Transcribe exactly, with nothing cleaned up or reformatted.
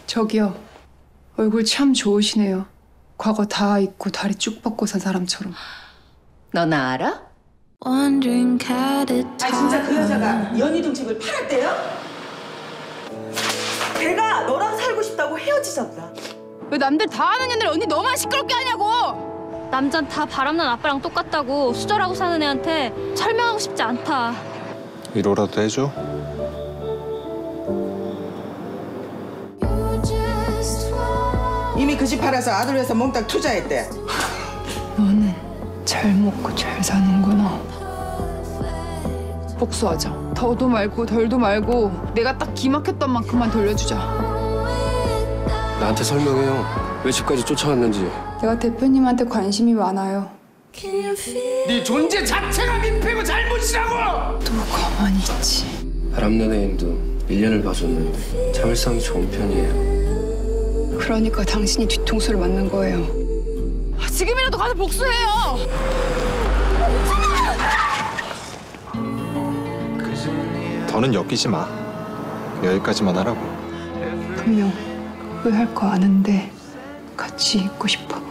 저기요. 얼굴 참 좋으시네요. 과거 다 잊고 다리 쭉 뻗고 산 사람처럼. 너 나 알아? 아 진짜 그 여자가 연희동 집을 팔았대요? 걔가 너랑 살고 싶다고 헤어지자구나. 왜 남들 다 아는 애들 언니 너만 시끄럽게 하냐고! 남잔 다 바람난 아빠랑 똑같다고 수절하고 사는 애한테 설명하고 싶지 않다. 위로라도 해줘. 이미 그 집 팔아서 아들 위해서 몽땅 투자했대. 너는 잘 먹고 잘 사는구나. 복수하자. 더도 말고 덜도 말고 내가 딱 기막혔던 만큼만 돌려주자. 나한테 설명해요. 왜 집까지 쫓아왔는지. 내가 대표님한테 관심이 많아요. 네 존재 자체가 민폐고 잘못이라고! 또 가만히 있지. 바람연예인도 일 년을 봐줬는데 참을성이 좋은 편이에요. 그러니까 당신이 뒤통수를 맞는 거예요. 아, 지금이라도 가서 복수해요! 더는 엮이지 마. 여기까지만 하라고. 분명 후회할 거 아는데 같이 있고 싶어.